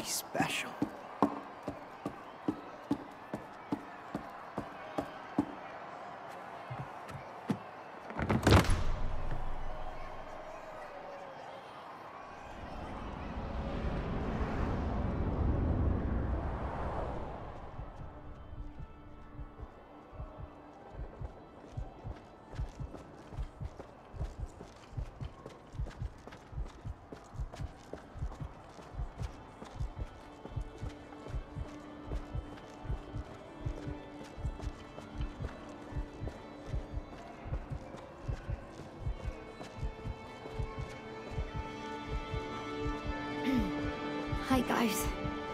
special. Hi, guys.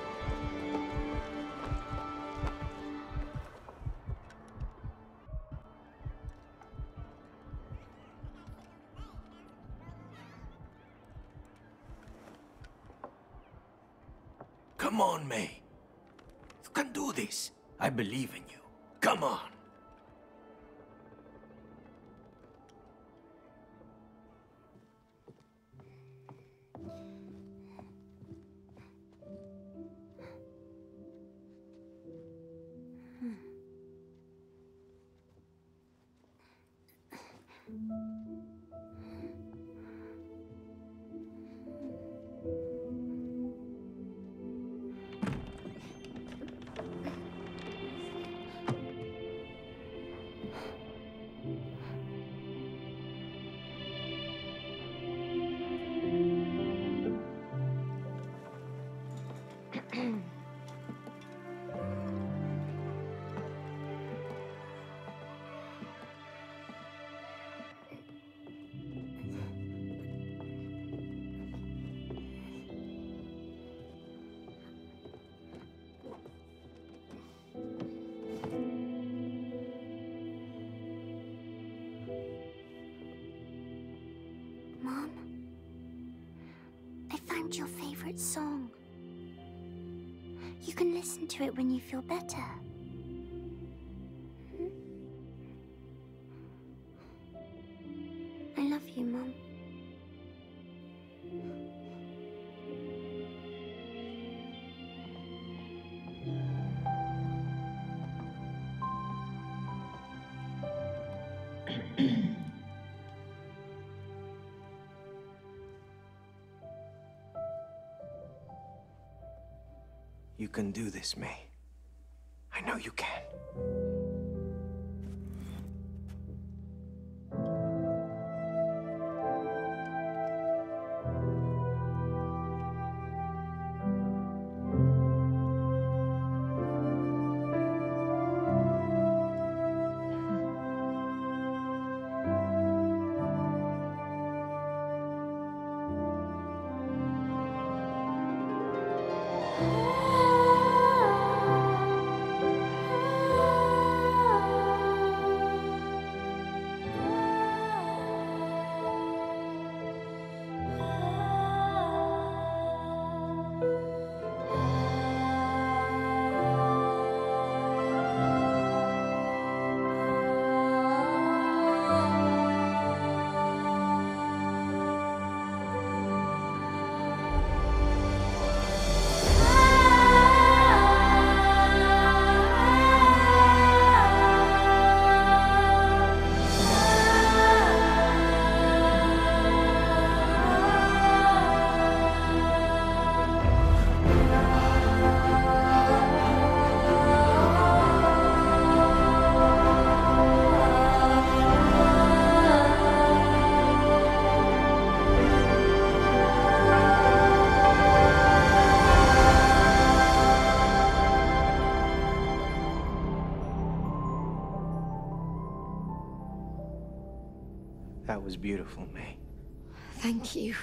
Come on, May. You can do this. I believe in you. Come on. Mom, I found your favorite song. You can listen to it when you feel better. I love you, Mom. You can do this, May. I know you can. That was beautiful, May. Thank you.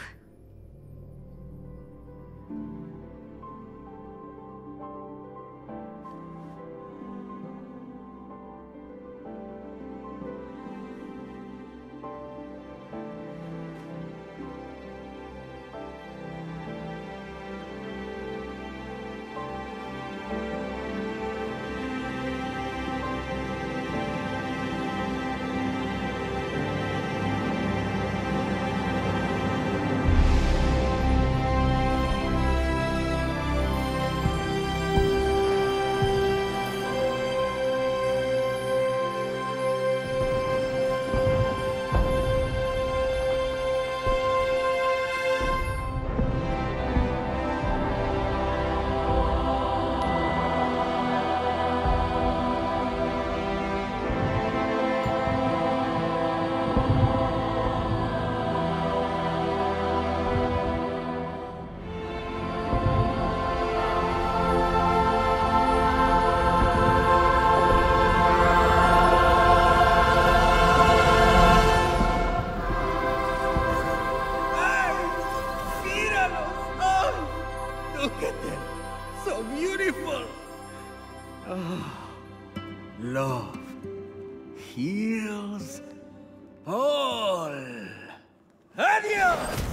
beautiful. Oh, love heals all. Adios!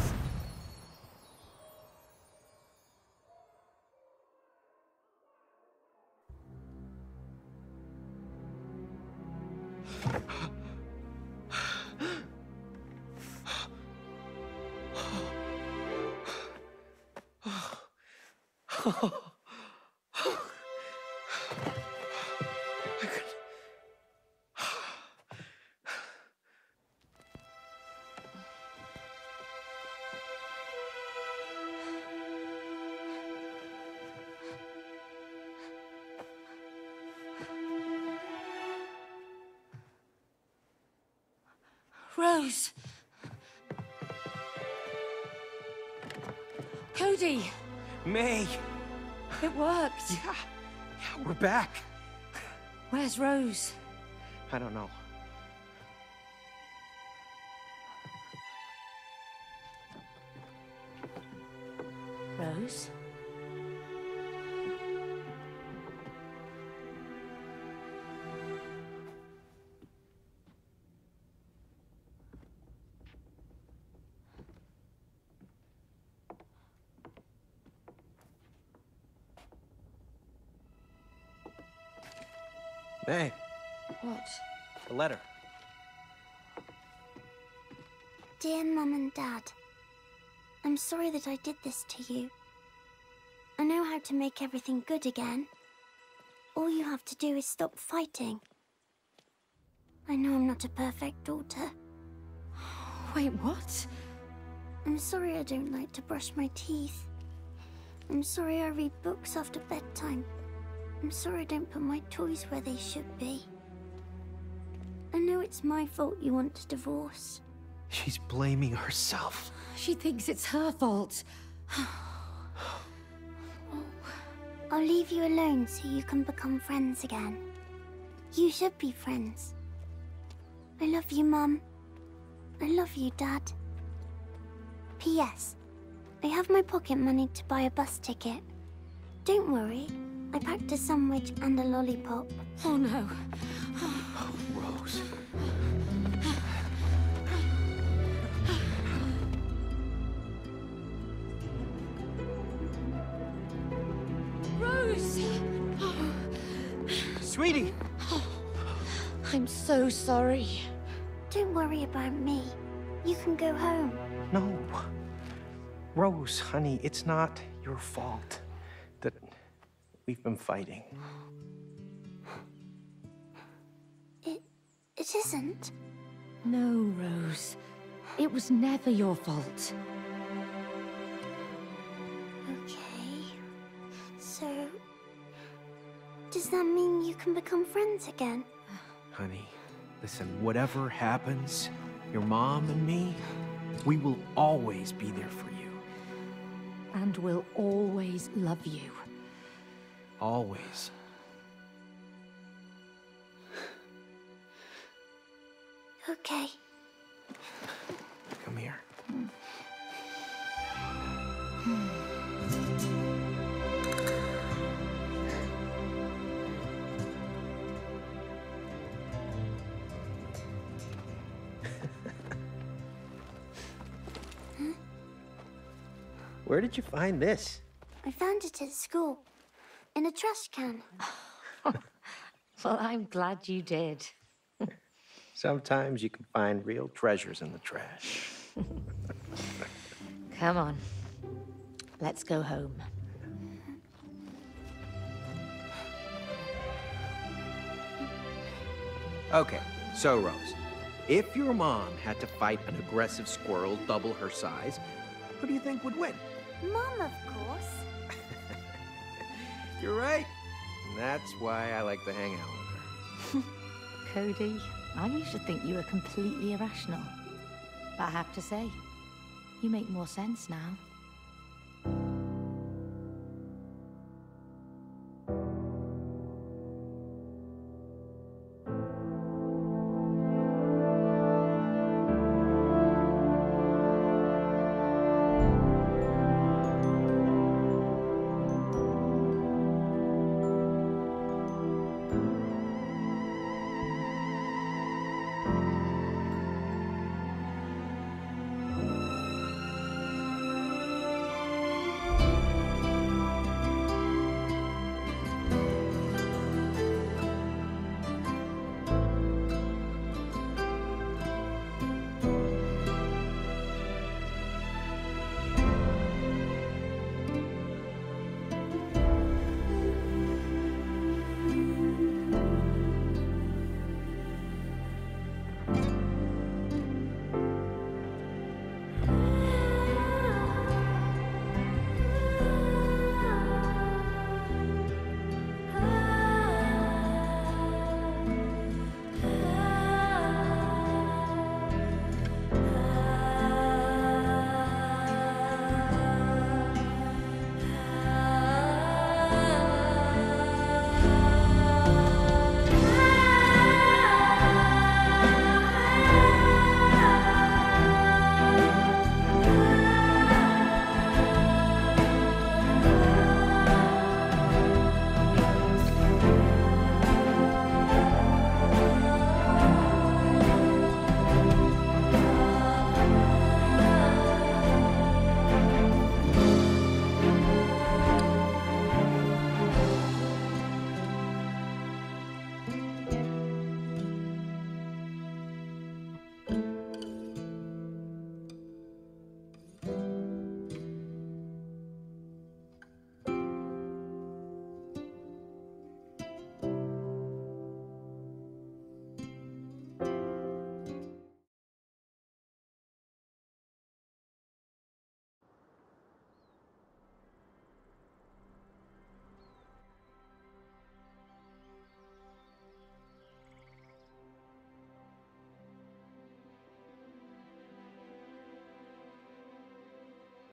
Rose! Cody! May! It worked! Yeah, we're back. Where's Rose? I don't know. Rose? May, What? a letter. Dear Mum and Dad, I'm sorry that I did this to you. I know how to make everything good again. All you have to do is stop fighting. I know I'm not a perfect daughter. Wait, what? I'm sorry I don't like to brush my teeth. I'm sorry I read books after bedtime. I'm sorry I don't put my toys where they should be. I know it's my fault you want a divorce. She's blaming herself. She thinks it's her fault. I'll leave you alone so you can become friends again. You should be friends. I love you, Mum. I love you, Dad. P.S. I have my pocket money to buy a bus ticket. Don't worry. I packed a sandwich and a lollipop. Oh no. Rose. Rose! Sweetie! I'm so sorry. Don't worry about me. You can go home. No. Rose, honey, it's not your fault that we've been fighting. It isn't. No, Rose. It was never your fault. Okay. So... does that mean you can become friends again? Honey, listen, whatever happens, your mom and me, we will always be there for you. And we'll always love you. Always. Okay. Come here. Where did you find this? I found it at school. In a trash can. Well, I'm glad you did. Sometimes you can find real treasures in the trash. Come on. Let's go home. Okay, so Rose, if your mom had to fight an aggressive squirrel double her size, who do you think would win? Mom, of course. You're right. And that's why I like to hang out with her. Cody, I used to think you were completely irrational. But I have to say, you make more sense now.